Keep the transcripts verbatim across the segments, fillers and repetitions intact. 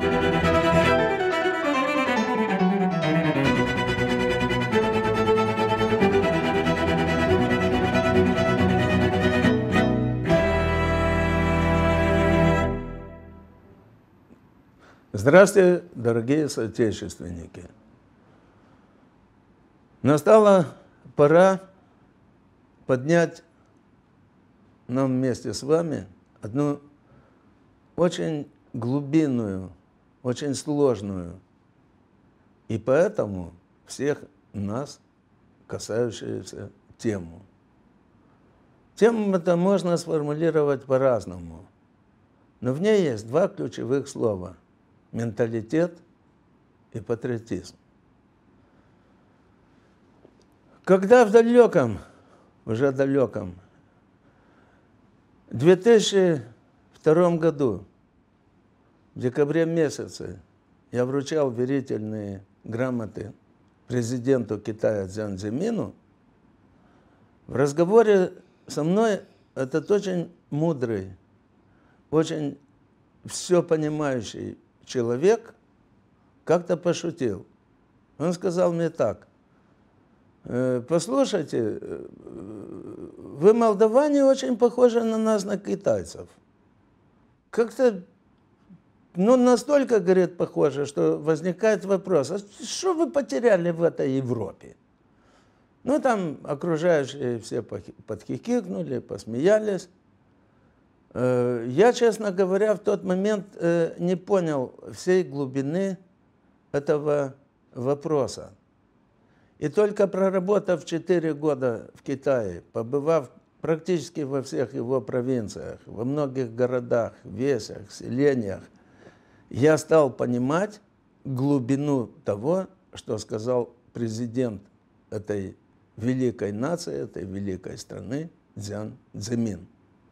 Здравствуйте, дорогие соотечественники! Настала пора поднять нам вместе с вами одну очень глубинную, очень сложную и поэтому всех нас касающуюся тему. Тему это можно сформулировать по-разному, но в ней есть два ключевых слова – менталитет и патриотизм. Когда в далеком, уже далеком, две тысячи втором году, в декабре месяце, я вручал верительные грамоты президенту Китая Цзян Цзимину, в разговоре со мной этот очень мудрый, очень все понимающий человек как-то пошутил. Он сказал мне так: послушайте, вы, молдаване, очень похожи на нас, на китайцев. Как-то, ну, настолько, говорит, похоже, что возникает вопрос, а что вы потеряли в этой Европе? Ну, там окружающие все подхихикнули, посмеялись. Я, честно говоря, в тот момент не понял всей глубины этого вопроса. И только проработав четыре года в Китае, побывав практически во всех его провинциях, во многих городах, весях, селениях, я стал понимать глубину того, что сказал президент этой великой нации, этой великой страны Цзян Цзимин.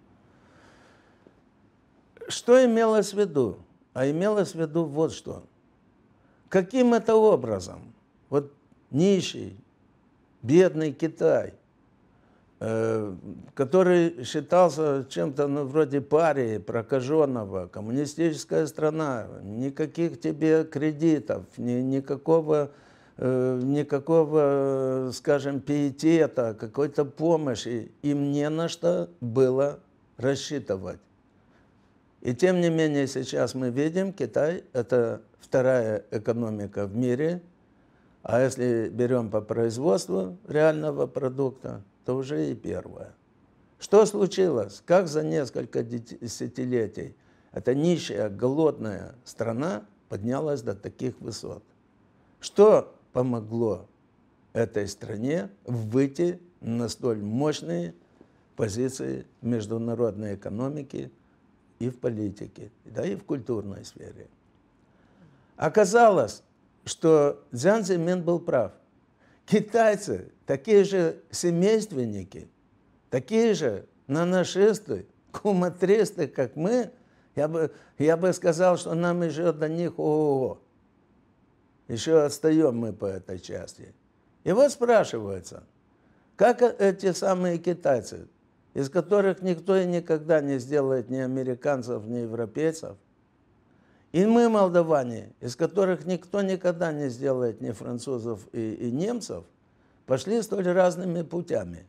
Что имелось в виду? А имелось в виду вот что. Каким это образом вот нищий, бедный Китай, э, который считался чем-то, ну, вроде парии, прокаженного, коммунистическая страна, никаких тебе кредитов, ни, никакого, э, никакого, скажем, пиетета, какой-то помощи, им не на что было рассчитывать. И тем не менее сейчас мы видим, Китай – это вторая экономика в мире, а если берем по производству реального продукта, то уже и первая. Что случилось? Как за несколько десятилетий эта нищая, голодная страна поднялась до таких высот? Что помогло этой стране выйти на столь мощные позиции в международной экономике и в политике, да и в культурной сфере? Оказалось, что Цзян Цзимин был прав. Китайцы такие же семейственники, такие же наношисты, куматристы, как мы. Я бы, я бы сказал, что нам еще до них ого-го. Еще отстаем мы по этой части. И вот спрашивается, как эти самые китайцы, из которых никто и никогда не сделает ни американцев, ни европейцев, и мы, молдаване, из которых никто никогда не сделает ни французов и, и немцев, пошли столь разными путями.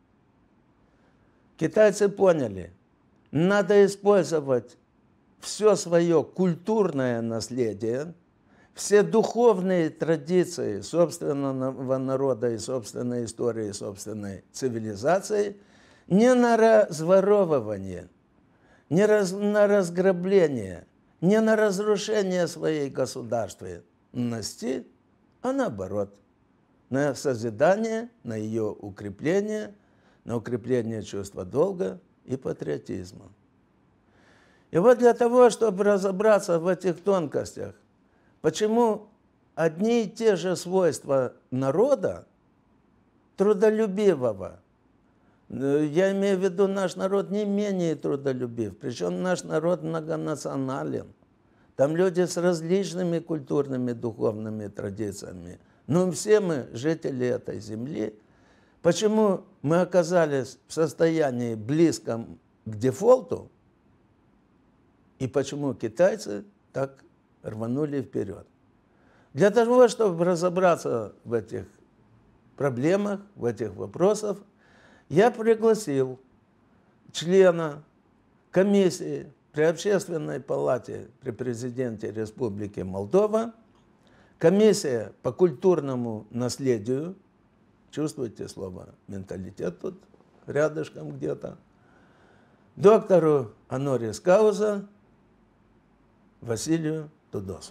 Китайцы поняли, надо использовать все свое культурное наследие, все духовные традиции собственного народа и собственной истории, и собственной цивилизации не на разворовывание, не раз, на разграбление, не на разрушение своей государственности, а наоборот, на созидание, на ее укрепление, на укрепление чувства долга и патриотизма. И вот для того, чтобы разобраться в этих тонкостях, почему одни и те же свойства народа, трудолюбивого, я имею в виду, наш народ не менее трудолюбив, причем наш народ многонационален. Там люди с различными культурными, духовными традициями. Но все мы жители этой земли. Почему мы оказались в состоянии близком к дефолту? И почему китайцы так рванули вперед. Для того, чтобы разобраться в этих проблемах, в этих вопросах, я пригласил члена комиссии при Общественной палате при президенте Республики Молдова, комиссия по культурному наследию, чувствуете слово «менталитет» тут рядышком где-то, доктору Анорис Кауза Василию Тудосу.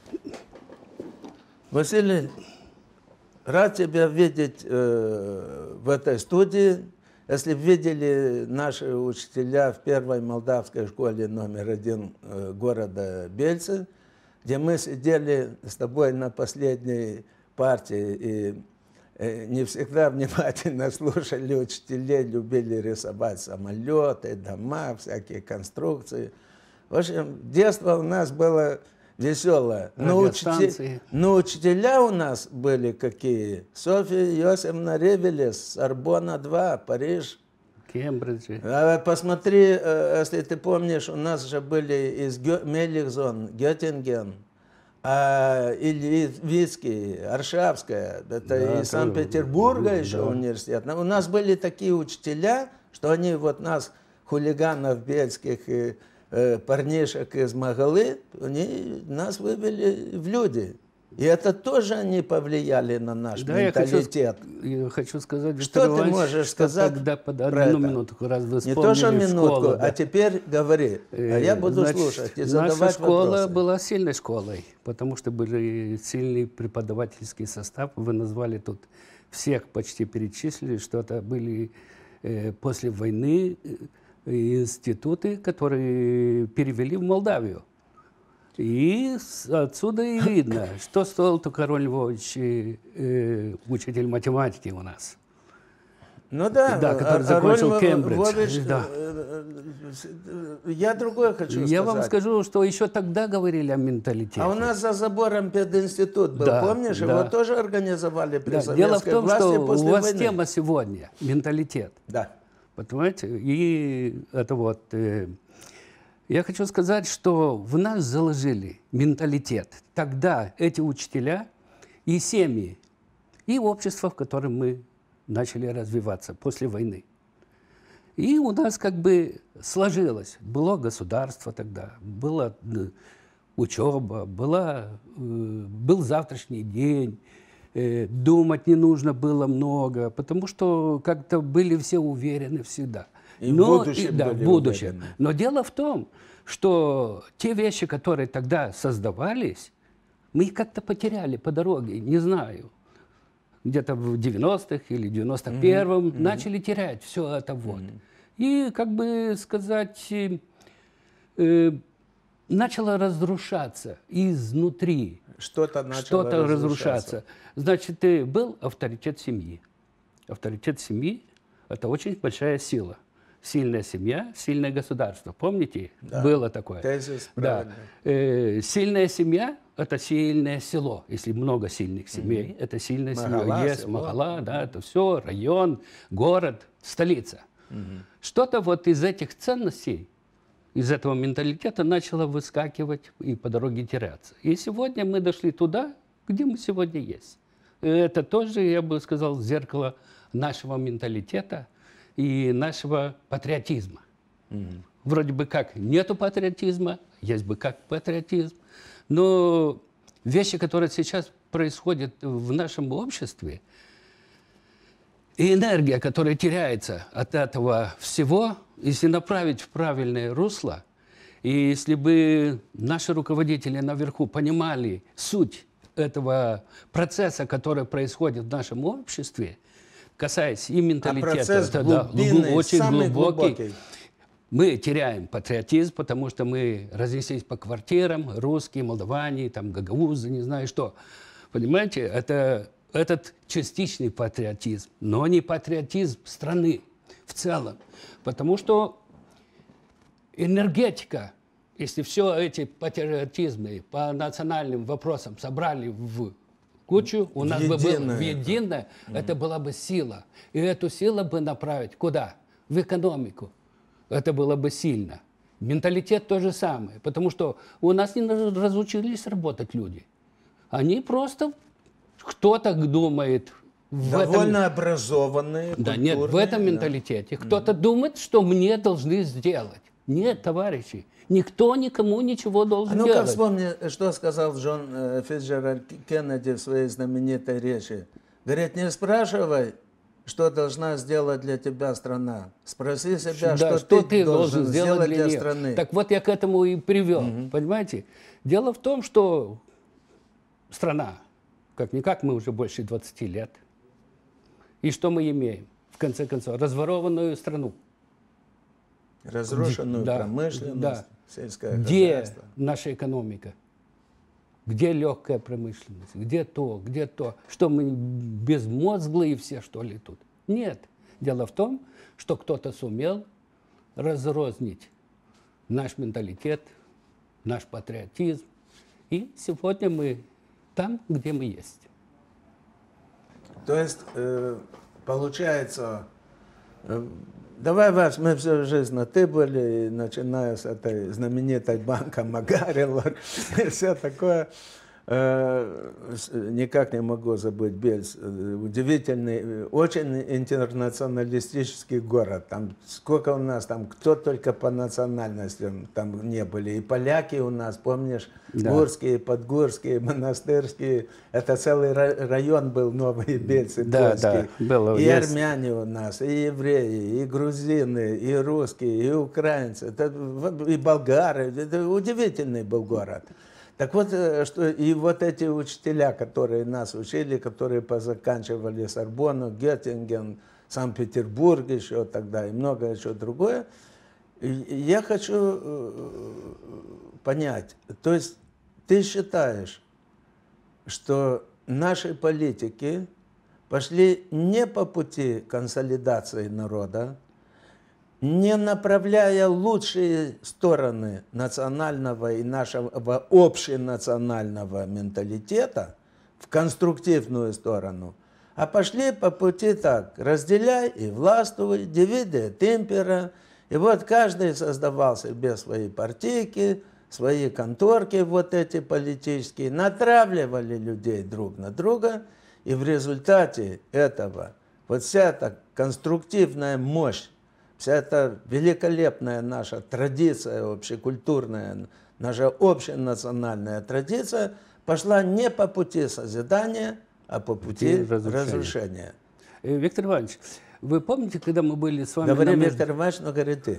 Василий, рад тебя видеть э, в этой студии. Если видели наши учителя в первой молдавской школе номер один э, города Бельцы, где мы сидели с тобой на последней партии и э, не всегда внимательно слушали учителей, любили рисовать самолеты, дома, всякие конструкции. В общем, детство у нас было веселое. Но, учти... Но учителя у нас были какие? Софья Иосифовна Ревелес, Сорбонна два, Париж. Кембридж. А посмотри, если ты помнишь, у нас же были из Гё... Мелихзон, Геттинген, а, Ильицкий, Аршавская, это да, из Санкт-Петербурга еще да. университет. У нас были такие учителя, что они вот нас, хулиганов бельских и парнишек из Магалы, они нас вывели в люди. И это тоже они повлияли на наш да, менталитет. Я хочу, я хочу сказать, что ты можешь что сказать тогда под одну минутку, раз вы не то, что минутку, школу, да. а теперь говори, а я буду Значит, слушать и задавать наша школа вопросы. была сильной школой, потому что были сильный преподавательский состав. Вы назвали тут всех, почти перечислили, что это были э, после войны институты, которые перевели в Молдавию. И отсюда и видно, что стоил Король Львович, э, учитель математики у нас. Ну да, да который закончил Кембридж. Львович, да. Я другое хочу сказать. Я вам скажу, что еще тогда говорили о менталитете. А у нас за забором пединститут был, да, помнишь? Да. Его тоже организовали при да. советской Дело в том, власти что после у вас войны. тема сегодня – менталитет. Да. Понимаете? И это вот... Э, я хочу сказать, что в нас заложили менталитет. Тогда эти учителя и семьи, и общество, в котором мы начали развиваться после войны. И у нас как бы сложилось. Было государство тогда, была учеба, была, был завтрашний день. Думать не нужно было много, потому что как-то были все уверены всегда. И Но, в будущем и, да, были в будущем. уверены. Но дело в том, что те вещи, которые тогда создавались, мы их как-то потеряли по дороге, не знаю. Где-то в девяностых или девяносто первом mm-hmm. начали терять все это вот. Mm-hmm. И, как бы сказать, э, э, начало разрушаться изнутри. Что-то начало Что-то разрушаться. разрушаться. Значит, э, был авторитет семьи. Авторитет семьи – это очень большая сила. Сильная семья, сильное государство. Помните? Да. Было такое. Тезис да. э, сильная семья – это сильное село. Если много сильных семей, mm-hmm. это сильное Махала, село. Есть село. Махала, да, это все, район, город, столица. Mm-hmm. Что-то вот из этих ценностей, из этого менталитета начало выскакивать и по дороге теряться. И сегодня мы дошли туда, где мы сегодня есть. Это тоже, я бы сказал, зеркало нашего менталитета и нашего патриотизма. Mm-hmm. Вроде бы как нету патриотизма, есть бы как патриотизм, но вещи, которые сейчас происходят в нашем обществе, и энергия, которая теряется от этого всего, если направить в правильное русло, и если бы наши руководители наверху понимали суть этого процесса, который происходит в нашем обществе, касаясь и менталитета, а процесс это, глубинный, да, очень самый глубокий, глубокий. Мы теряем патриотизм, потому что мы разнеслись по квартирам, русские, молдаване, там, гагаузы, не знаю что. Понимаете, это этот частичный патриотизм, но не патриотизм страны в целом. Потому что энергетика, если все эти патриотизмы по национальным вопросам собрали в кучу, у нас бы было в единое, mm. это была бы сила. И эту силу бы направить куда? В экономику. Это было бы сильно. Менталитет то же самое, потому что у нас не разучились работать люди. Они просто, кто так думает, в довольно этом... образованные, Да, нет, в этом да. менталитете. Кто-то mm-hmm. думает, что мне должны сделать. Нет, товарищи, никто никому ничего должен а ну-ка делать. вспомни, что сказал Джон э, Фицджеральд Кеннеди в своей знаменитой речи. Говорит, не спрашивай, что должна сделать для тебя страна. Спроси себя, да, что, что ты, ты должен должен сделать для, для страны. Так вот я к этому и привел, mm-hmm. понимаете? Дело в том, что страна, как-никак мы уже больше двадцати лет. И что мы имеем? В конце концов, разворованную страну. Разрушенную да, промышленность, да. сельское где хозяйство. Наша экономика? Где легкая промышленность? Где то, где то? Что мы безмозглые все, что ли, тут? Нет. Дело в том, что кто-то сумел разрознить наш менталитет, наш патриотизм. И сегодня мы там, где мы есть. То есть, э, получается, э, давай, Вась, мы всю жизнь на «ты» были, начиная с этой знаменитой банка Магарилор, и все такое. Э, никак не могу забыть Бельц. Удивительный, очень интернационалистический город. Там сколько у нас, там кто только по национальностям там не были. И поляки у нас, помнишь, да. Гурские, Подгурские, Монастырские. Это целый район был, Новые Бельцы, да, польский. Да, было, и есть. армяне у нас, и евреи, и грузины, и русские, и украинцы, это, и болгары. Это удивительный был город. Так вот, что и вот эти учителя, которые нас учили, которые позаканчивали Сорбонну, Геттинген, Санкт-Петербург еще тогда и многое еще другое, я хочу понять, то есть ты считаешь, что наши политики пошли не по пути консолидации народа, не направляя лучшие стороны национального и нашего общенационального менталитета в конструктивную сторону, а пошли по пути так: разделяй и властвуй, divide et impera. И вот каждый создавал себе свои партийки, свои конторки, вот эти политические, натравливали людей друг на друга, и в результате этого вот вся эта конструктивная мощь, вся эта великолепная наша традиция общекультурная, наша общенациональная традиция пошла не по пути созидания, а по пути разрушения. разрушения. Виктор Иванович, вы помните, когда мы были с вами... Говори, на Виктор Иванович, но говори ты.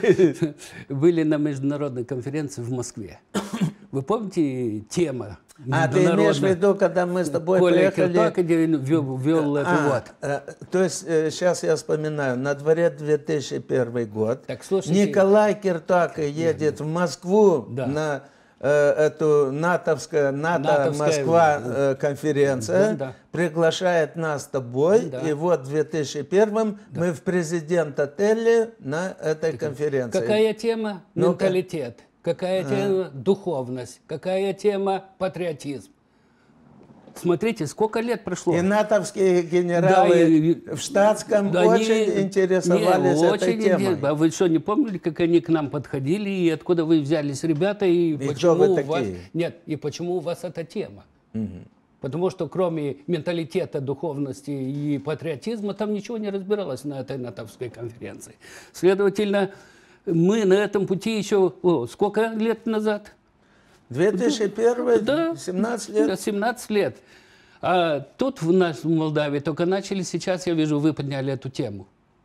Были на международной конференции в Москве. Вы помните тема? А, ты имеешь в виду, когда мы с тобой Коля приехали... Киртак вел, вел а, это вот. А, то есть, сейчас я вспоминаю, на дворе две тысячи первый год. Так, слушайте, Николай Киртак едет в Москву да. на э, эту натовская, НАТО-Москва э, конференция, да, да. приглашает нас с тобой, да. и вот в две тысячи первом да. мы в президент-отеле на этой так, конференции. Какая тема? Ну-ка. Менталитет. Какая тема а. духовность, какая тема патриотизм. Смотрите, сколько лет прошло. И натовские генералы да, и, в штатском да, очень не, интересовались не, этой очень темой. А вы что, не помнили, как они к нам подходили, и откуда вы взялись, ребята, и, и почему вы у такие? вас... Нет, и почему у вас эта тема? Угу. Потому что кроме менталитета, духовности и патриотизма, там ничего не разбиралось на этой натовской конференции. Следовательно, мы на этом пути еще, о, сколько лет назад? две тысячи первый, да, семнадцать лет. семнадцать лет. А тут в нас, в Молдавии, только начали, сейчас, я вижу, вы подняли эту тему.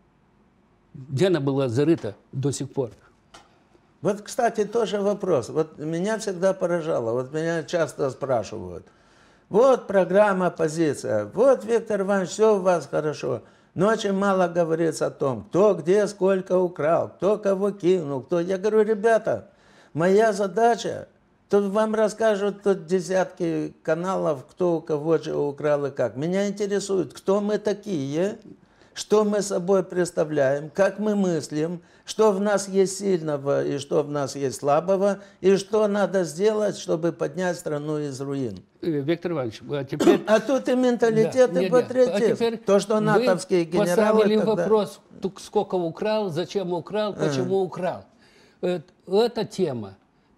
Где она была зарыта до сих пор? Вот, кстати, тоже вопрос. Вот меня всегда поражало, вот меня часто спрашивают. Вот программа «Позиция», вот, Виктор Иванович, все у вас хорошо. Но очень мало говорится о том, кто где сколько украл, кто кого кинул, кто... Я говорю, ребята, моя задача, тут вам расскажут тут десятки каналов, кто у кого чего украл и как. Меня интересует, кто мы такие, что мы собой представляем, как мы мыслим, что в нас есть сильного и что в нас есть слабого, и что надо сделать, чтобы поднять страну из руин. Виктор Иванович, а теперь... А тут и менталитет, да, и патриотизм. А то, что натовские генералы... Вы поставили тогда... вопрос, сколько украл, зачем украл, почему а. украл. это, эта тема,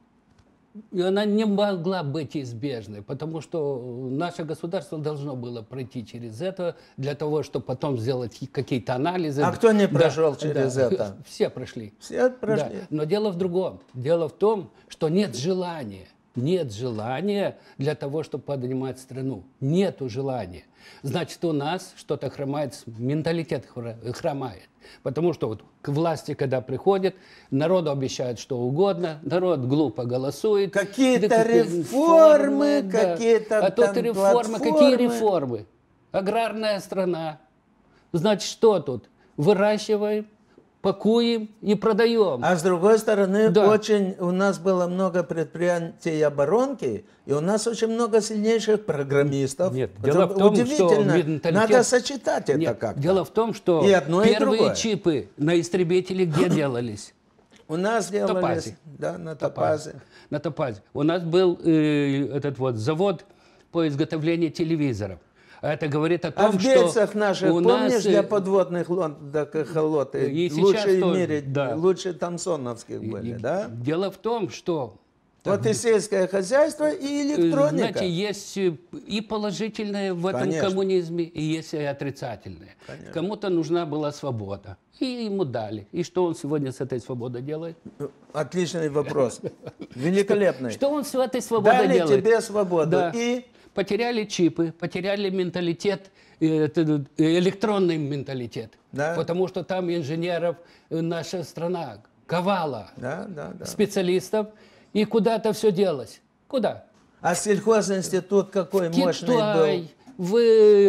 она не могла быть избежной, потому что наше государство должно было пройти через это для того, чтобы потом сделать какие-то анализы. А кто не прошел да, через да, это? Все прошли. Все прошли. Да. Но дело в другом. Дело в том, что нет желания. Нет желания для того, чтобы поднимать страну. Нету желания. Значит, у нас что-то хромает, менталитет хромает. Потому что вот к власти, когда приходят, народу обещают что угодно, народ глупо голосует. Какие-то Да, реформы, да. какие-то А тут там реформы. платформы. Какие реформы? Аграрная страна. Значит, что тут? Выращиваем, пакуем и продаем. А с другой стороны, Да. очень у нас было много предприятий оборонки, и у нас очень много сильнейших программистов. Нет, Это дело в том, удивительно. что менталитет- Надо сочетать это Нет, как-то. дело в том, что И одно, и первые другое. чипы на истребителе где делались? У нас делались Топазе. да, на Топазе. На Топазе. У нас был э, этот вот завод по изготовлению телевизоров. А это говорит о том, А в что Бельцах наших, у помнишь, нас, для э, подводных лодок эхолоты, и сейчас лучшие в тоже, мире, да. лучше Томсоновских и- были, и- да? Дело в том, что Вот и сельское хозяйство, и э, электроника. знаете, есть э, и положительное в этом Конечно. коммунизме, и есть и отрицательное. Кому-то нужна была свобода, и ему дали. И что он сегодня с этой свободой делает? Отличный вопрос. Великолепный. Что он с этой свободой Дали делает? тебе свободу. Да. И Потеряли чипы, потеряли менталитет, э, это, э, электронный менталитет. Да. Потому что там инженеров э, наша страна ковала, да, да, да. специалистов, и куда-то все делось. Куда? А сельхозинститут какой В мощный Китай, был. в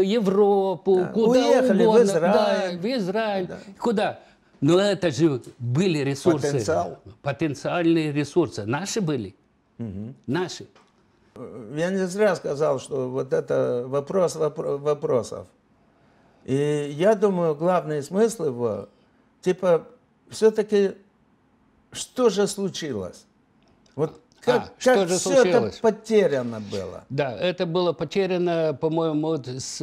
Европу, Да. куда Уехали в угодно. Израиль. Да, в Израиль. Куда? Но это же были ресурсы. Потенциал. Потенциальные ресурсы. Наши были. Наши. Я не зря сказал, что вот это вопрос вопро- вопросов. И я думаю, главный смысл его, типа, все-таки, что же случилось? Вот как, А, что как же все это случилось? потеряно было? Да, это было потеряно, по-моему, вот с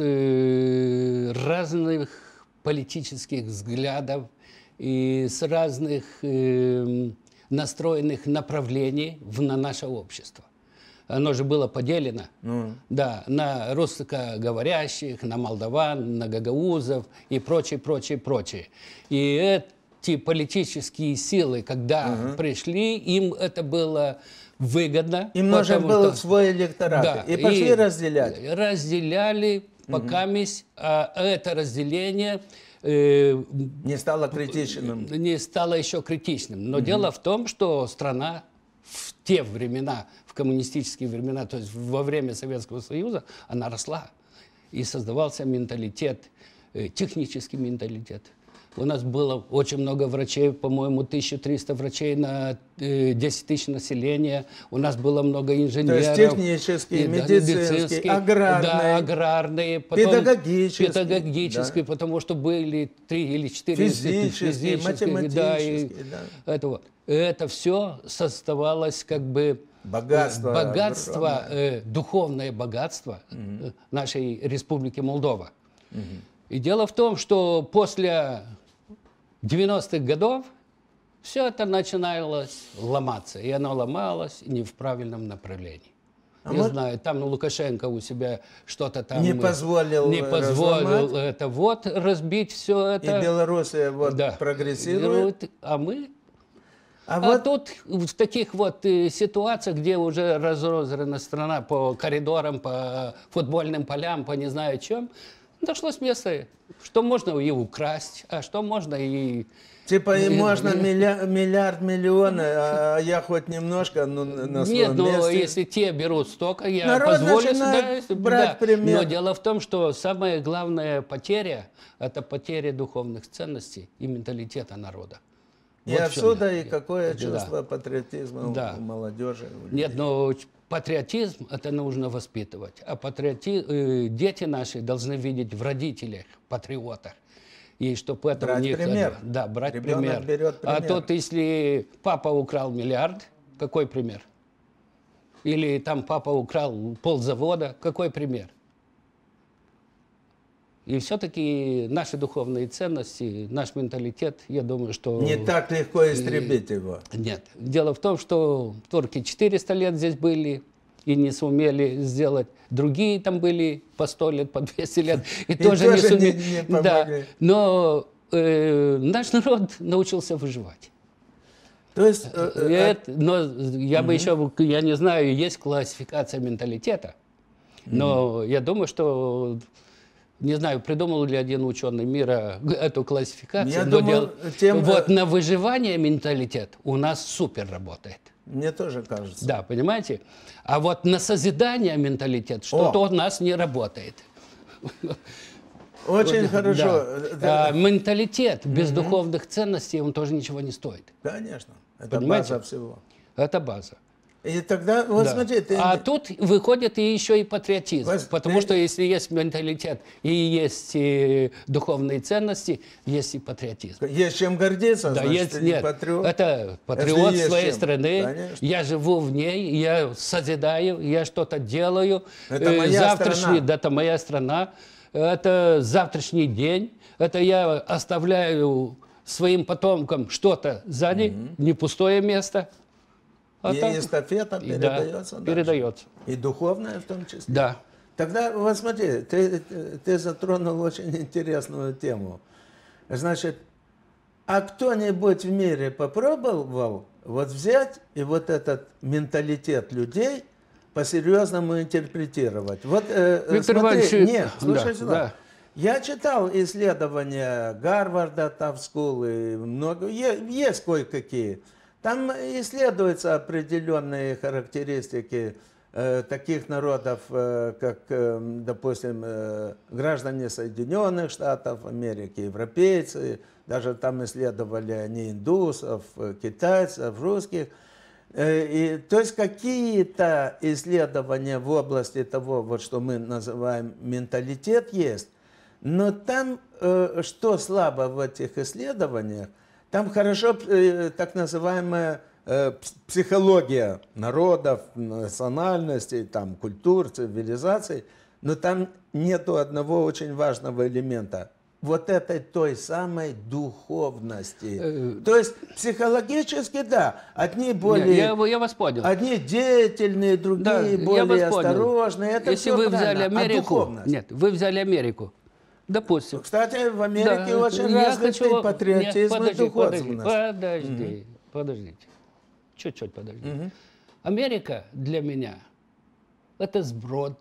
э, разных политических взглядов и с разных э, настроенных направлений в, на наше общество. Оно же было поделено, Ну. да, на русскоговорящих, на молдаван, на гагаузов и прочее, прочее, прочее. И эти политические силы, когда пришли, им это было выгодно. Им нужен потому был что- свой электорат. Да, И пошли разделять. Разделяли, пока месть, а это разделение э, Не стало критичным. не стало еще критичным. Но дело в том, что страна в те времена, в коммунистические времена, то есть во время Советского Союза, она росла. И создавался менталитет, э, технический менталитет. У нас было очень много врачей, по-моему, тысяча триста врачей на э, десять тысяч населения. У нас было много инженеров. технические, И, да, медицинские, аграрные, да, аграрные, потом педагогические, педагогические, потому что были три или четыре института, Физические, да, и математические, да. это вот. Это все создавалось как бы Богатство богатство, огромное. э, духовное богатство э, нашей Республики Молдова. И дело в том, что после девяностых годов все это начиналось ломаться. И оно ломалось не в правильном направлении. А Я может- знаю, там Лукашенко у себя что-то там... Не э, позволил не позволил разломать. это вот разбить все И это. Белоруссия вот Да. прогрессирует. А мы А, а вот тут в таких вот э, ситуациях, где уже разрознена страна по коридорам, по футбольным полям, по не знаю чем, дошлось место, что можно и украсть, а что можно и... типа и Нет, можно нет. милля- миллиард, миллионы, а я хоть немножко ну, на своем Нет, но месте. если те берут столько, я Народ позволю начинает сюда, брать пример. Но дело в том, что самая главная потеря – это потеря духовных ценностей и менталитета народа. И Вот в чем отсюда я- и какое да. чувство патриотизма у- Да. у молодежи. у людей. Нет, но патриотизм это нужно воспитывать. А патриоти... э, дети наши должны видеть в родителях патриотах. И чтобы это Брать у них... пример. Да, брать Ребенок пример. берет А пример. тут, если папа украл миллиард, какой пример? Или там папа украл ползавода, какой пример? И все-таки наши духовные ценности, наш менталитет, я думаю, что... Не так легко истребить его. Нет. Дело в том, что турки четыреста лет здесь были и не сумели сделать. Другие там были по сто лет, по двести лет, и, и тоже, тоже не сумели. Не, не да. Но э, наш народ научился выживать. То есть... Э, э, Это, но я угу. бы еще, я не знаю, есть классификация менталитета, но угу. я думаю, что... Не знаю, придумал ли один ученый мира эту классификацию, Я но думаю, дел... тем... вот на выживание менталитет у нас супер работает. Мне тоже кажется. Да, понимаете? А вот на созидание менталитет что-то у нас не работает. Очень вот, хорошо. Да. А, менталитет без угу. духовных ценностей, он тоже ничего не стоит. Конечно. Это понимаете? База всего. Это база. И тогда, вот да. смотри, ты... А тут выходит и еще и патриотизм. Вас... Потому ты... что если есть менталитет и есть и духовные ценности, есть и патриотизм. Есть чем гордиться, да, значит, есть, нет, патриот. Это патриот своей чем. страны. Конечно. Я живу в ней, я созидаю, я что-то делаю. Это моя завтрашний, страна. Это моя страна. Это завтрашний день. Это я оставляю своим потомкам что-то сзади, mm-hmm. не пустое место. А и так... эстафета передается. Да, передается. И духовная в том числе. Да. Тогда, вот смотри, ты, ты затронул очень интересную тему. Значит, а кто-нибудь в мире попробовал вот взять и вот этот менталитет людей по-серьезному интерпретировать? Вот, э, Виктор смотри, Иванович... нет, слушай да, сюда. Да. Я читал исследования Гарварда, Тавскул, и много, есть кое-какие. Там исследуются определенные характеристики э, таких народов, э, как, э, допустим, э, граждане Соединенных Штатов Америки, европейцы, даже там исследовали они индусов, китайцев, русских. Э, и, то есть какие-то исследования в области того, вот, что мы называем менталитет, есть. Но там, э, что слабо в этих исследованиях, там хорошо э, так называемая э, психология народов, национальностей, там, культур, цивилизаций, но там нету одного очень важного элемента. Вот этой той самой духовности. Э, То есть психологически, да, одни более... Я, я, я вас понял. Одни деятельные, другие да, более осторожные. Это Если все вы правильно. взяли Америку... А нет, вы взяли Америку. Допустим. Кстати, в Америке да, очень развитый хочу... патриотизм Нет, подожди, и духовность. Подожди, подожди, угу. подождите. Чуть-чуть подожди. Угу. Америка для меня это сброд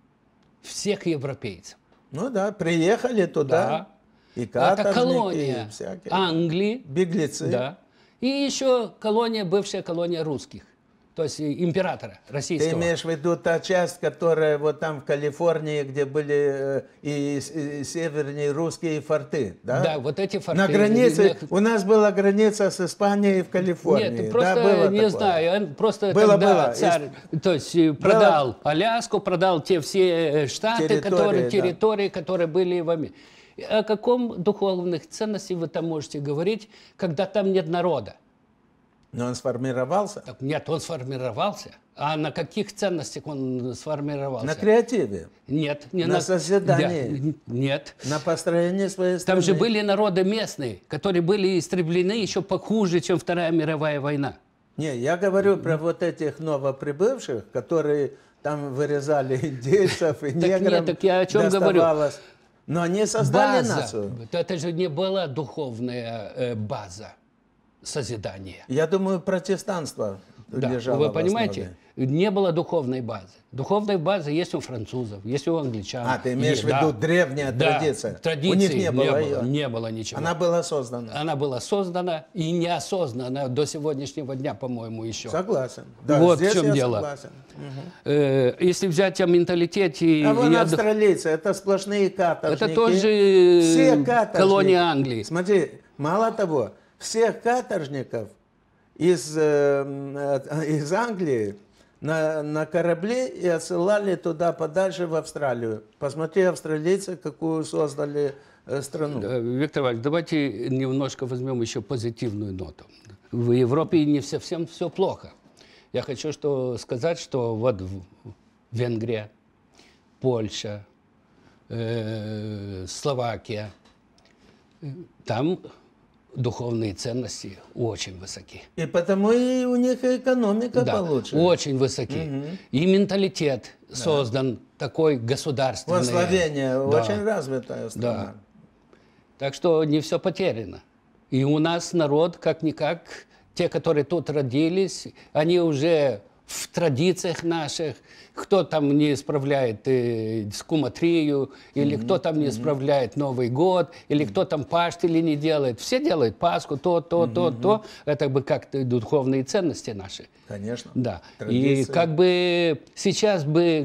всех европейцев. Ну да, приехали туда. Да. И каторжники, это колония всякие. Англии. Беглецы. Да. И еще колония, бывшая колония русских. То есть императора российского. Ты имеешь в виду та часть, которая вот там в Калифорнии, где были и, и севернее русские форты, да? Да, вот эти форты. На границе, у нас была граница с Испанией в Калифорнии. Нет, просто да, было не такое? знаю, просто было, когда было. царь, то есть продал было... Аляску, продал те все штаты, территории, которые, территории, да. которые были в Америке. О каком духовных ценностях вы там можете говорить, когда там нет народа? Но он сформировался? Так, нет, он сформировался. А на каких ценностях он сформировался? На креативе? Нет. Не на, на созидании? Да, нет. На построении своей страны? Там же были народы местные, которые были истреблены еще похуже, чем Вторая мировая война. Не, я говорю про вот этих новоприбывших, которые там вырезали индейцев и неграм. Так я о чем говорю? Но они создали база, нацию. Это же не была духовная э, база созидания. Я думаю, протестанство да, лежало вы в понимаете, основе. Не было духовной базы. Духовная база есть у французов, есть у англичан. А, ты имеешь в виду да. древняя да, традиция? Традиции у них не было, не было, ее. не было ничего. Она была создана. Она была создана и неосознанно до сегодняшнего дня, по-моему, еще. Согласен. Да, вот здесь в чем я дело. Согласен. Угу. Э, если взять о менталитете... А вон я... австралийцы, это сплошные каторжники. Это тоже все колония Англии. Смотри, мало того, всех каторжников из, э, из Англии на, на корабле и отсылали туда подальше в Австралию. Посмотри, австралийцы, какую создали э, страну. Виктор Иванович, давайте немножко возьмем еще позитивную ноту. В Европе не совсем все плохо. Я хочу что сказать, что вот Венгрия, Польша, э, Словакия. Там духовные ценности очень высоки. И потому и у них и экономика Да, получше. очень высоки. Угу. И менталитет да. создан такой государственный. Вот Словения да. очень развитая страна. Да. Так что не все потеряно. И у нас народ, как-никак, те, которые тут родились, они уже в традициях наших, кто там не справляет э, скуматрию, или mm-hmm. кто там не mm-hmm. справляет Новый год, или mm-hmm. кто там паштили не делает. Все делают Пасху, то, то, mm-hmm. то, то. Это бы как-то духовные ценности наши. Конечно. Да. Традиции. И как бы сейчас бы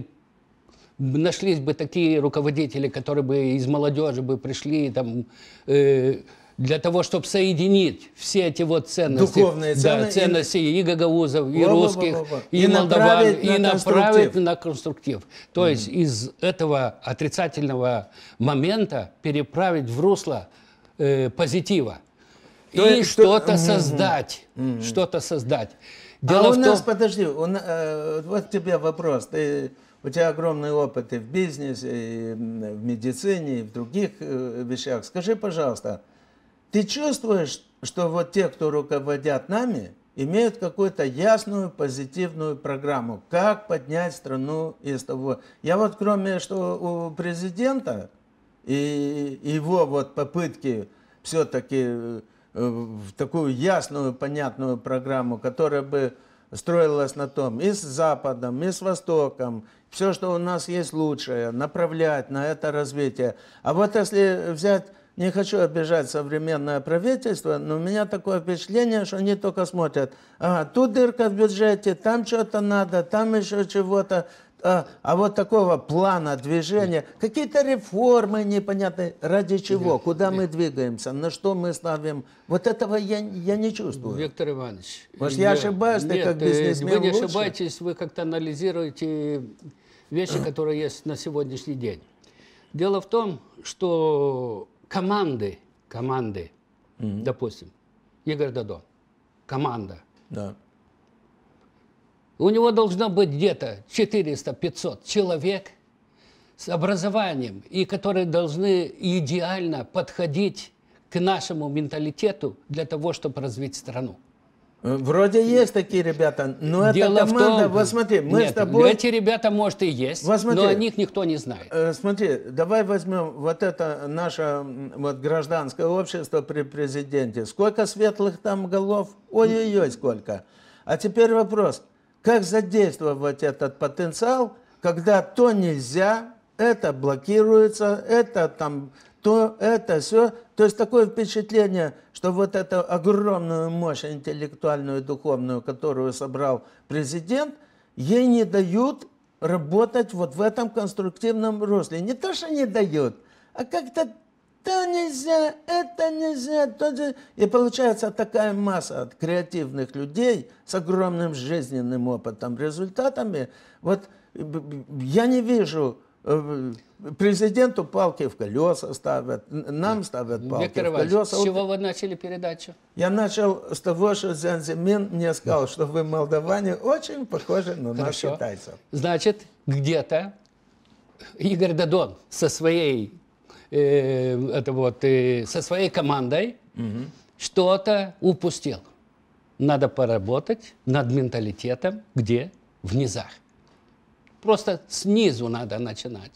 нашлись бы такие руководители, которые бы из молодежи бы пришли там, э, для того, чтобы соединить все эти вот ценности, духовные ценности, да, ценности и, и гагаузов, и во, русских, во, во, во. и, и молдаван, направить и на направить конструктив. на конструктив. То mm-hmm. есть из этого отрицательного момента переправить в русло э, позитива. То и что-то что... создать. Mm-hmm. Что-то создать. Дело а у том... нас, подожди, у, э, вот тебе вопрос. Ты... У тебя огромный опыт и в бизнесе, и в медицине, и в других э, вещах. Скажи, пожалуйста, ты чувствуешь, что вот те, кто руководят нами, имеют какую-то ясную, позитивную программу, как поднять страну из того? Я вот, кроме что у президента и его вот попытки все-таки в такую ясную, понятную программу, которая бы строилась на том и с Западом, и с Востоком, все, что у нас есть лучшее, направлять на это развитие. А вот если взять, не хочу обижать современное правительство, но у меня такое впечатление, что они только смотрят, ага, тут дырка в бюджете, там что-то надо, там еще чего-то. А, а вот такого плана движения, какие-то реформы непонятные, ради чего, нет, куда нет. мы двигаемся, на что мы ставим, вот этого я, я не чувствую. Виктор Иванович, может, я, я ошибаюсь, нет, ты как бизнесмен вы не лучше? ошибаетесь, вы как-то анализируете вещи, которые есть на сегодняшний день. Дело в том, что команды, команды, mm-hmm. допустим, Игорь Дадон, команда, да. у него должно быть где-то четыреста-пятьсот человек с образованием, и которые должны идеально подходить к нашему менталитету для того, чтобы развить страну. Вроде есть такие ребята, но Дело эта команда, том, вот смотри, мы нет, с тобой... эти ребята, может, и есть, вот смотри, но о них никто не знает. Смотри, давай возьмем вот это наше вот, гражданское общество при президенте. Сколько светлых там голов? Ой-ой-ой, сколько. А теперь вопрос. Как задействовать этот потенциал, когда то нельзя, это блокируется, это там, то, это, все. То есть такое впечатление, что вот эту огромную мощь интеллектуальную и духовную, которую собрал президент, ей не дают работать вот в этом конструктивном русле. Не то, что не дают, а как-то то нельзя, это нельзя. То же... И получается такая масса от креативных людей с огромным жизненным опытом, результатами. Вот я не вижу, президенту палки в колеса ставят, нам ставят палки Виктор в колеса. Иванович, с чего вы начали передачу? Я начал с того, что Дзян Зимин мне сказал, что вы, молдаване, очень похожи на нас, китайцев. Значит, где-то Игорь Дадон со своей это вот, со своей командой угу. что-то упустил. Надо поработать над менталитетом, где? В низах. Просто снизу надо начинать.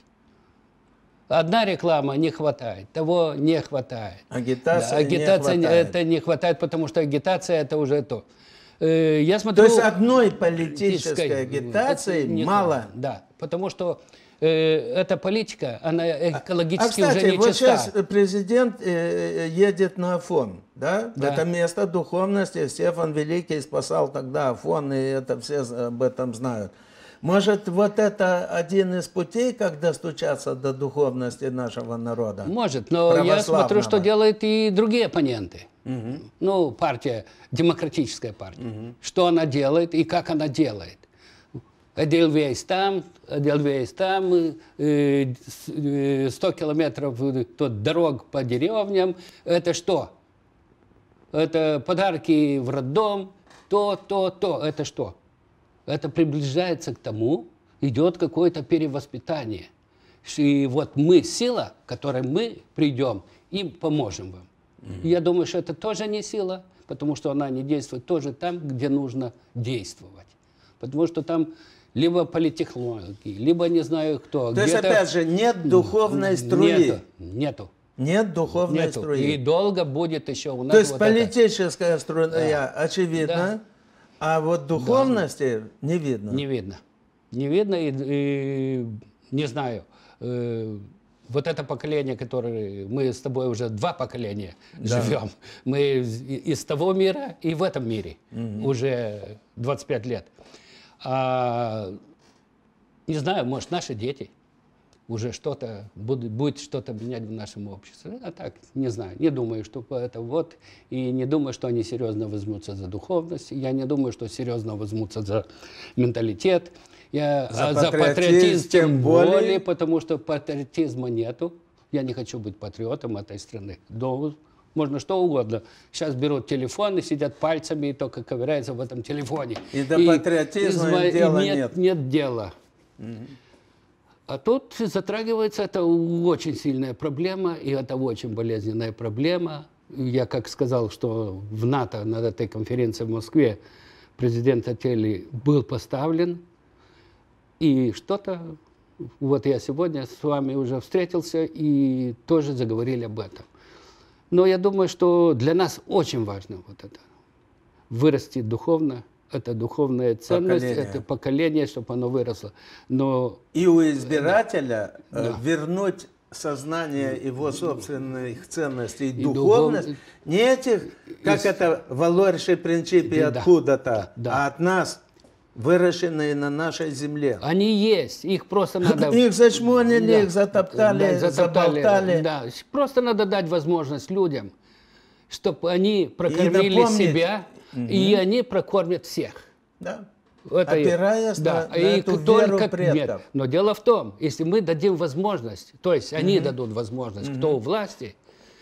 Одна реклама не хватает, того не хватает. Агитация, да, агитация не хватает. Это не хватает, потому что агитация это уже то. Я смотрю, то есть одной политической агитации мало. Да, потому что эта политика, она экологически а, кстати, уже не вот чиста. Сейчас президент э, едет на Афон, да? да? Это место духовности. Стефан Великий спасал тогда Афон, и это все об этом знают. Может, вот это один из путей, как достучаться до духовности нашего народа? Может, но я смотрю, что делают и другие оппоненты. Угу. Ну, партия, демократическая партия. Угу. Что она делает и как она делает. Эдельвейс там, Эдельвейс там, сто километров тут дорог по деревням. Это что? Это подарки в роддом, то, то, то. Это что? Это приближается к тому, идет какое-то перевоспитание. И вот мы сила, которой мы придем и поможем вам. Mm-hmm. Я думаю, что это тоже не сила, потому что она не действует тоже там, где нужно действовать. Потому что там либо политтехнологии, либо не знаю кто. То есть, опять же, нет духовной струи. Нету. Нету. Нет духовной Нету. струи. И долго будет еще у нас. То есть вот политическая это. струя, Да. очевидно, Да. а вот духовности да. не видно. Не видно. Не видно, и, и не знаю. Э, вот это поколение, которое мы с тобой уже два поколения да. живем. Мы из, из того мира и в этом мире угу. уже двадцать пять лет. А, не знаю, может, наши дети уже что-то будет, будет что-то менять в нашем обществе. А так, не знаю, не думаю, что это вот, и не думаю, что они серьезно возьмутся за духовность, я не думаю, что серьезно возьмутся за менталитет, я, за, а, патриотизм, за патриотизм тем более, более, потому что патриотизма нету. Я не хочу быть патриотом этой страны. Но можно что угодно. Сейчас берут телефон и сидят пальцами и только ковыряются в этом телефоне. И до и, патриотизма и, дела нет. нет. Нет дела. Угу. А тут затрагивается, это очень сильная проблема, и это очень болезненная проблема. Я как сказал, что в НАТО на этой конференции в Москве президент Ателли был поставлен, и что-то, вот я сегодня с вами уже встретился, и тоже заговорили об этом. Но я думаю, что для нас очень важно вот это, вырасти духовно. Это духовная ценность, поколение. Это поколение, чтобы оно выросло. Но, и у избирателя да. э, вернуть сознание его собственных ценностей и, и духовность, духов... не этих, как и... это, валорши принципы да. откуда-то, да. а от нас, выращенные на нашей земле. Они есть, их просто надо... Их зачмонили, да. их затоптали, да, затоптали, заболтали. Да. Просто надо дать возможность людям, чтобы они прокормили себя, угу. и они прокормят всех. Да. Это опираясь да. на, на эту веру предков. Нет. Но дело в том, если мы дадим возможность, то есть они mm-hmm. дадут возможность, mm-hmm. кто у власти,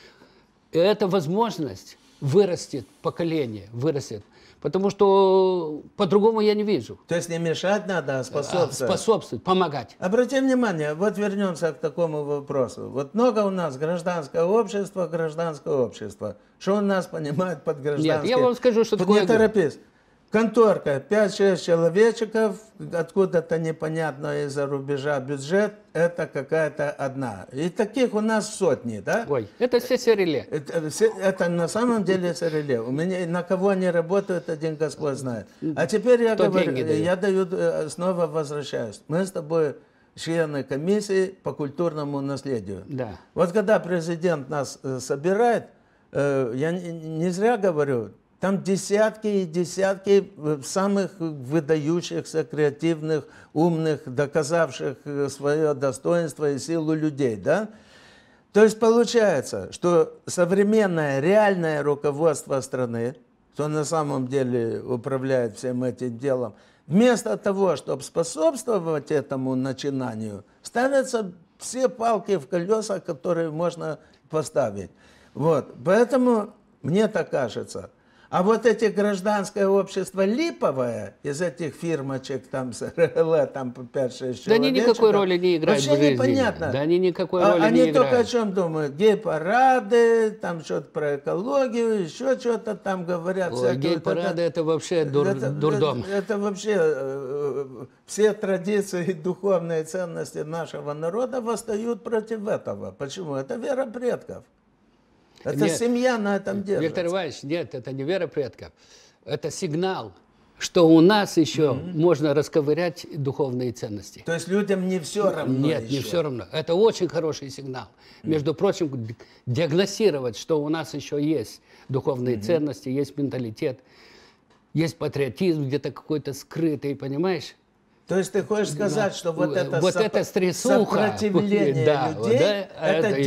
эта возможность вырастет, поколение вырастет. Потому что по-другому я не вижу. То есть не мешать надо, а способствовать. Способствовать, помогать. Обратим внимание, вот вернемся к такому вопросу. Вот много у нас гражданское общество, гражданское общество. Что у нас понимает под гражданским? Нет, я вам скажу, что такое... Не торопись. Конторка, пять-шесть человечков, откуда-то непонятно из-за рубежа бюджет, это какая-то одна. И таких у нас сотни, да? Ой, это все сореле. Это, это на самом деле сореле. У меня на кого они работают, один Господь знает. А теперь я Кто говорю, я даю, снова возвращаюсь. Мы с тобой члены комиссии по культурному наследию. Да. Вот когда президент нас собирает, я не зря говорю, там десятки и десятки самых выдающихся, креативных, умных, доказавших свое достоинство и силу людей, да? То есть получается, что современное реальное руководство страны, кто на самом деле управляет всем этим делом, вместо того, чтобы способствовать этому начинанию, ставятся все палки в колеса, которые можно поставить. Вот. Поэтому мне так кажется. А вот эти гражданское общество липовое, из этих фирмочек, там, с РЛ, там, по пять-шесть человек. Да они никакой роли не играют вообще в жизни. непонятно. Да они никакой а, роли они не играют. Они только о чем думают? Гей-парады, там что-то про экологию, еще что-то там говорят. Ой, гей-парады вот это, это вообще дур, это, дурдом. Это, это вообще э, все традиции и духовные ценности нашего народа восстают против этого. Почему? Это вера предков. Это нет, семья на этом держится. Виктор Иванович, нет, это не вера предков. Это сигнал, что у нас еще mm-hmm. можно расковырять духовные ценности. То есть людям не все равно? Нет, еще. не все равно. Это очень хороший сигнал. Mm-hmm. Между прочим, диагностировать, что у нас еще есть духовные mm-hmm. ценности, есть менталитет, есть патриотизм где-то какой-то скрытый, понимаешь? То есть ты хочешь сказать, что вот это, вот соп... это сопротивление да, людей, да, это, это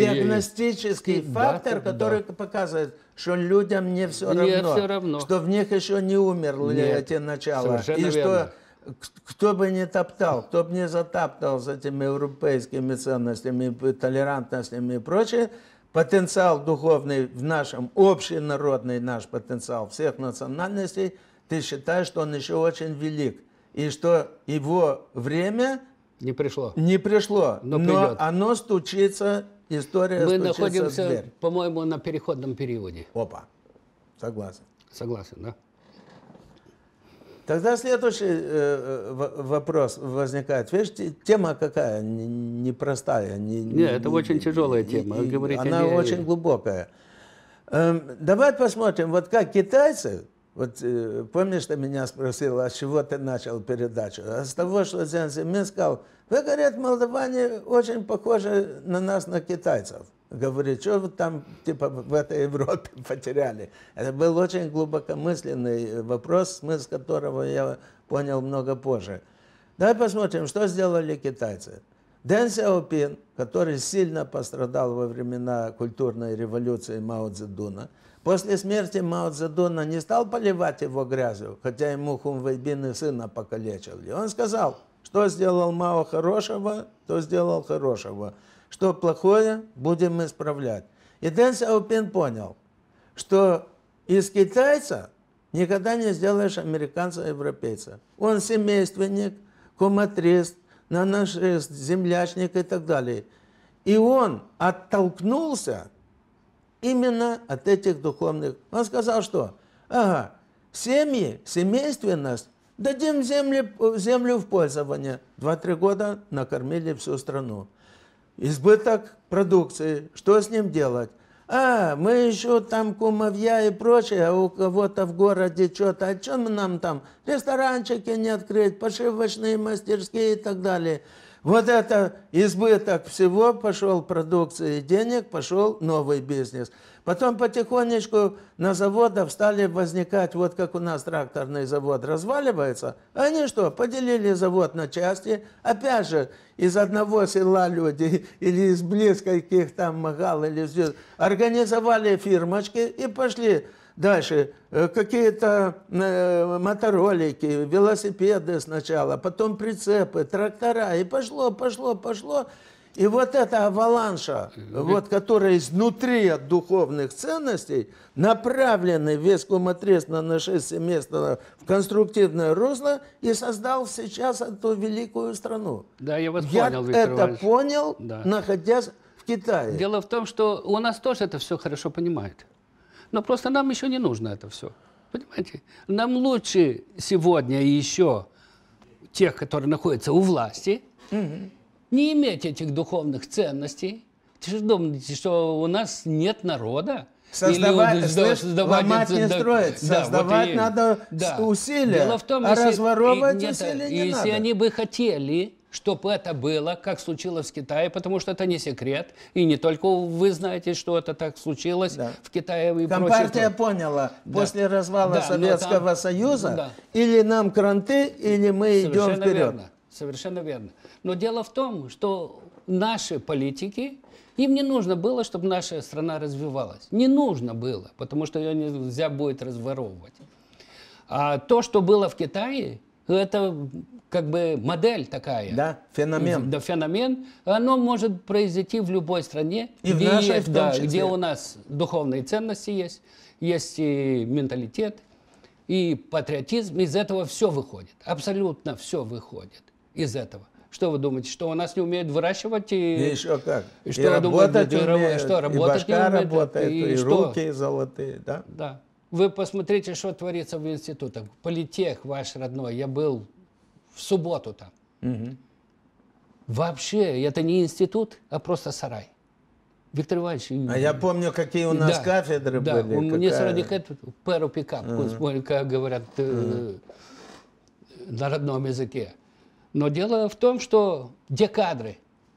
и... диагностический фактор, да, который да. показывает, что людям не все не равно, все равно, что в них еще не умерли Нет, эти начала, и верно. что кто бы не топтал, кто бы не затаптал с этими европейскими ценностями, толерантностями и прочее, потенциал духовный в нашем, общенародный наш потенциал всех национальностей, ты считаешь, что он еще очень велик. И что его время Не пришло. Не пришло, но, но придет. Оно стучится, история Мы стучится находимся, в дверь. по-моему, на переходном периоде. Опа, согласен. Согласен, да? Тогда следующий э, вопрос возникает. Видишь, тема какая? Непростая. Не, Нет, это не, очень тяжелая тема. И, Говорить она о ней... очень глубокая. Эм, давай посмотрим, вот как китайцы, вот э, помнишь, ты меня спросил, а с чего ты начал передачу? А с того, что Дзян Зимин сказал, вы, говорят, молдаване очень похожи на нас, на китайцев. Говорит, что вы там типа в этой Европе потеряли. Это был очень глубокомысленный вопрос, смысл которого я понял много позже. Давай посмотрим, что сделали китайцы. Дэн Сяопин, который сильно пострадал во времена культурной революции Мао Цзэдуна, после смерти Мао Цзэдуна не стал поливать его грязью, хотя ему Хун Вэйбин и сына покалечили. Он сказал, что сделал Мао хорошего, то сделал хорошего. Что плохое, будем исправлять. И Дэн Сяопин понял, что из китайца никогда не сделаешь американца и европейца. Он семейственник, куматрист, наношист, землячник и так далее. И он оттолкнулся именно от этих духовных. Он сказал, что ага, семьи, семейственность, дадим землю, землю в пользование. Два-три года накормили всю страну. Избыток продукции, что с ним делать? А, мы еще там кумовья и прочее, а у кого-то в городе что-то, а что нам там, ресторанчики не открыть, пошивочные мастерские и так далее. Вот это избыток всего, пошел продукции, денег, пошел новый бизнес. Потом потихонечку на заводах стали возникать, вот как у нас тракторный завод разваливается. Они что, поделили завод на части, опять же, из одного села люди или из близких там Магал, или организовали фирмочки и пошли дальше. Какие-то моторолики, велосипеды сначала, потом прицепы, трактора, и пошло, пошло, пошло. И вот эта аваланша, вот, которая изнутри от духовных ценностей, направленный весь куматрес на нашествие места в конструктивное русло, и создал сейчас эту великую страну. Да, я вас я понял, Виктор это Иванович. понял, Да. находясь в Китае. Дело в том, что у нас тоже это все хорошо понимают. Но просто нам еще не нужно это все. Понимаете? Нам лучше сегодня еще тех, которые находятся у власти, угу. не иметь этих духовных ценностей. Вы же думаете, что у нас нет народа? Создавать, Или, слышь, создавать, ломать не да, строить. Да, создавать вот надо да. усилия, Дело в том, а если, разворовывать и, нет, усилия не если надо. они бы хотели, чтобы это было, как случилось в Китае, потому что это не секрет, и не только вы знаете, что это так случилось да. в Китае и Компартия прочее. поняла, да. после развала да, Советского там, Союза, да. или нам кранты, или мы Совершенно идем вперед. Верно. Совершенно верно. Но дело в том, что наши политики, им не нужно было, чтобы наша страна развивалась. Не нужно было, потому что ее нельзя будет разворовывать. А то, что было в Китае, это как бы модель такая. Да, феномен. Да, феномен. Оно может произойти в любой стране, и где, в нашей, есть, в том да, числе. где у нас духовные ценности есть, есть и менталитет, и патриотизм. Из этого все выходит. Абсолютно все выходит из этого. Что вы думаете, что у нас не умеют выращивать? И, и еще как. И, что и работать думаете, умеют, что, работать и башка не умеют, работает, и, и что? руки золотые, да? Да. Вы посмотрите, что творится в институтах. Политех ваш родной, я был в субботу там. Угу. Вообще, это не институт, а просто сарай. Виктор Иванович... А я помню, какие у нас да, кафедры да, были. У меня какая... среди этого перу пикап, uh-huh. как говорят uh-huh. э, на родном языке. Но дело в том, что где кадры,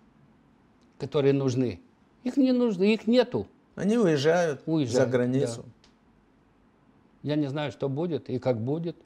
которые нужны, их не нужно, их нету. Они уезжают, уезжают за границу. Да. Я не знаю, что будет и как будет.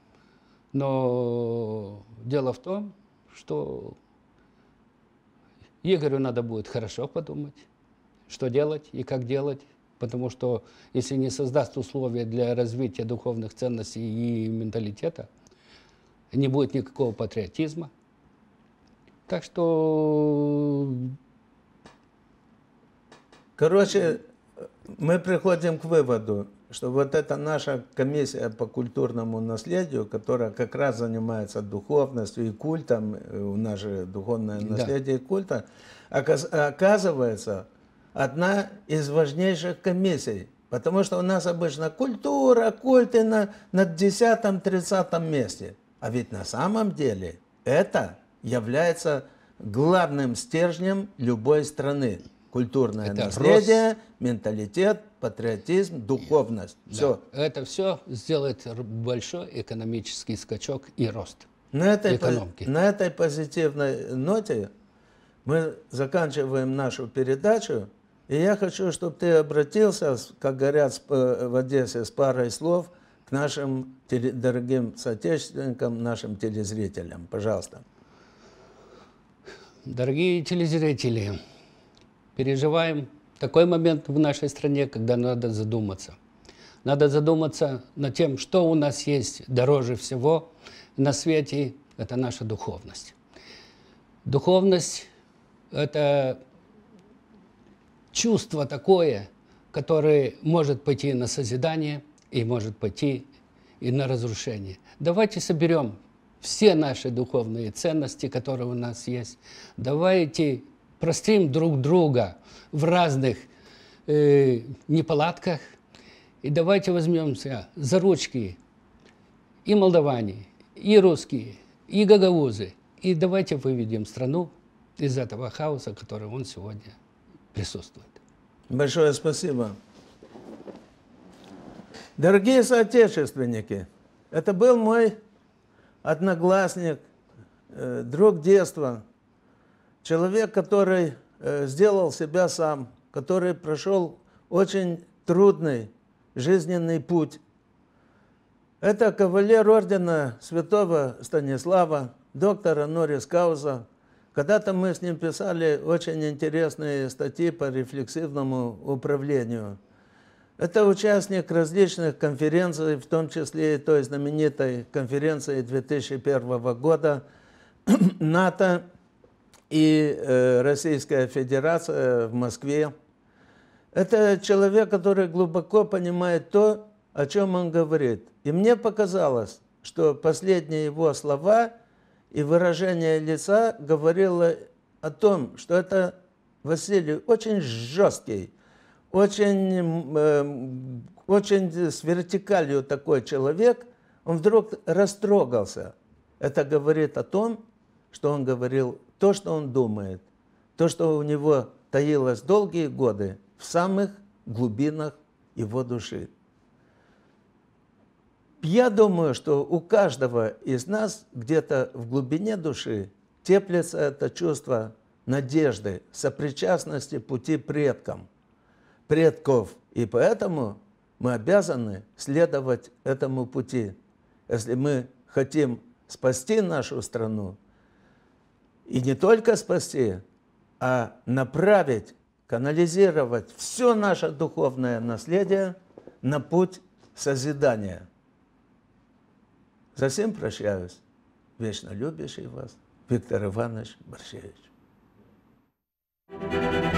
Но дело в том, что Игорю надо будет хорошо подумать, что делать и как делать. Потому что если не создаст условия для развития духовных ценностей и менталитета, не будет никакого патриотизма. Так что... Короче, мы приходим к выводу, что вот эта наша комиссия по культурному наследию, которая как раз занимается духовностью и культом, у нас же духовное наследие и культа, оказывается, одна из важнейших комиссий. Потому что у нас обычно культура, культы на, на десятом-тридцатом месте. А ведь на самом деле это является главным стержнем любой страны. Культурное это наследие, рост. Менталитет, патриотизм, духовность. Да. Все. Это все сделает большой экономический скачок и рост На этой, экономики. На этой позитивной ноте мы заканчиваем нашу передачу. И я хочу, чтобы ты обратился, как говорят в Одессе, с парой слов к нашим теле, дорогим соотечественникам, нашим телезрителям. Пожалуйста. Дорогие телезрители, переживаем такой момент в нашей стране, когда надо задуматься. Надо задуматься над тем, что у нас есть дороже всего на свете, это наша духовность. Духовность – это чувство такое, которое может пойти на созидание и может пойти и на разрушение. Давайте соберем все наши духовные ценности, которые у нас есть. Давайте простим друг друга в разных э, неполадках. И давайте возьмемся за ручки и молдаване, и русские, и гагаузы. И давайте выведем страну из этого хаоса, который он сегодня присутствует. Большое спасибо. Дорогие соотечественники, это был мой одноклассник, э, друг детства, человек, который э, сделал себя сам, который прошел очень трудный жизненный путь. Это кавалер ордена Святого Станислава, доктор Онорис Кауза. Когда-то мы с ним писали очень интересные статьи по рефлексивному управлению. Это участник различных конференций, в том числе и той знаменитой конференции две тысячи первого года НАТО и э, Российская Федерация в Москве. Это человек, который глубоко понимает то, о чем он говорит. И мне показалось, что последние его слова и выражение лица говорило о том, что это Василий очень жесткий, очень, э, очень с вертикалью такой человек. Он вдруг растрогался. Это говорит о том, что он говорил то, что он думает, то, что у него таилось долгие годы в самых глубинах его души. Я думаю, что у каждого из нас где-то в глубине души теплится это чувство надежды, сопричастности пути предкам, предков. И поэтому мы обязаны следовать этому пути. Если мы хотим спасти нашу страну, и не только спасти, а направить, канализировать все наше духовное наследие на путь созидания. За всем прощаюсь. Вечно любящий вас Виктор Иванович Борщевич.